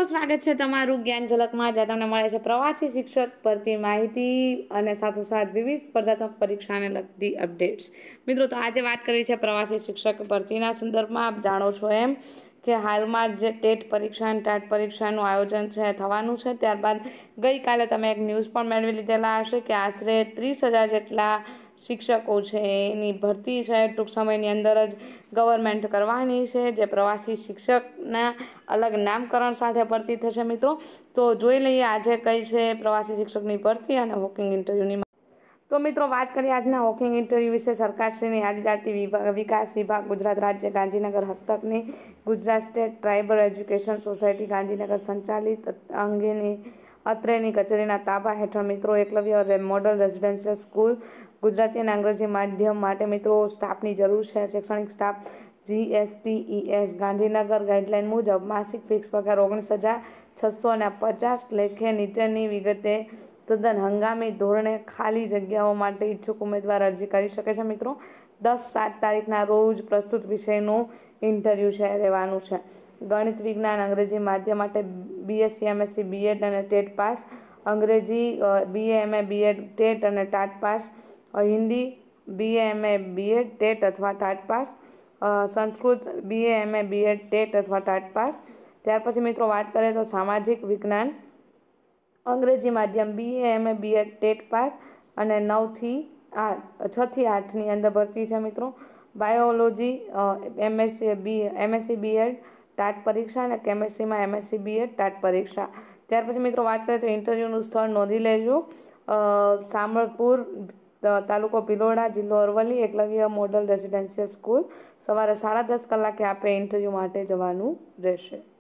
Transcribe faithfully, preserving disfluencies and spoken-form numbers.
મિત્રો, સ્વાગત છે તમારું જ્ઞાન ઝલકમાં, જ્યાં તમને મળે છે પ્રવાસી શિક્ષક ભરતી માહિતી અને સાથોસાથ વિવિધ સ્પર્ધાત્મક પરીક્ષાને લગતી અપડેટ્સ। મિત્રો, તો આજે વાત કરી છે પ્રવાસી શિક્ષક ભરતીના સંદર્ભમાં। આપ જાણો છો એમ કે હાલમાં જે ટેટ પરીક્ષા અને ટાટ પરીક્ષાનું આયોજન છે થવાનું છે, ત્યારબાદ ગઈકાલે તમે એક ન્યૂઝ પણ મેળવી લીધેલા હશે કે આશરે ત્રીસ હજાર જેટલા શિક્ષકો છે એની ભરતી છે ટૂંક સમયની અંદર જ ગવર્મેન્ટ કરવાની છે, જે પ્રવાસી શિક્ષકના અલગ નામકરણ સાથે ભરતી થશે। મિત્રો, તો જોઈ લઈએ આજે કઈ છે પ્રવાસી શિક્ષકની ભરતી અને વોકિંગ ઇન્ટરવ્યૂની। તો મિત્રો, વાત કરીએ આજના વોકિંગ ઇન્ટરવ્યૂ વિશે। સરકારશ્રીની આદિજાતિ વિકાસ વિભાગ ગુજરાત રાજ્ય ગાંધીનગર હસ્તકની Gujarat state tribal education society Gandhinagar સંચાલિત અંગેની અત્રેની કચેરીના તાબા હેઠળ મિત્રો Eklavya model residential school Gujarati અને અંગ્રેજી માધ્યમ માટે મિત્રો સ્ટાફની જરૂર છે। શૈક્ષણિક સ્ટાફ જીએસટીઈએસ ગાંધીનગર ગાઈડલાઇન મુજબ માસિક ફિક્સ પગાર ઓગણીસ હજાર છસો ને પચાસ લેખે નીચેની વિગતે તદ્દન હંગામી ધોરણે ખાલી જગ્યાઓ માટે ઈચ્છુક ઉમેદવાર અરજી કરી શકે છે। મિત્રો, દસ સાત તારીખના રોજ પ્રસ્તુત વિષયનું ઇન્ટરવ્યૂ છે રહેવાનું છે। ગણિત, વિજ્ઞાન, અંગ્રેજી માધ્યમ માટે બીએસસી એમએસસી બીએડ અને TET pass, Angrezi BA MA BEd TET અને TAT pass, Hindi BA MA BEd TET અથવા TAT pass, Sanskrit BA MA BEd TET અથવા ટાટ પાસ। ત્યાર પછી મિત્રો વાત કરીએ તો સામાજિક વિજ્ઞાન અંગ્રેજી માધ્યમ BA MA BEd TET pass અને નવથી આઠ છથી આઠની અંદર ભરતી છે। મિત્રો, biology MSc B MSc BEd TAT પરીક્ષા અને કેમેસ્ટ્રીમાં એમએસસી બીએડ ટાટ પરીક્ષા। ત્યાર પછી મિત્રો વાત કરીએ તો ઇન્ટરવ્યૂનું સ્થળ નોંધી લેજો। સામળપુર તાલુકો ભિલોડા, જિલ્લો Aravalli, Eklavya model residential school. સવારે સાડા દસ કલાકે આપણે ઇન્ટરવ્યૂ માટે જવાનું રહેશે।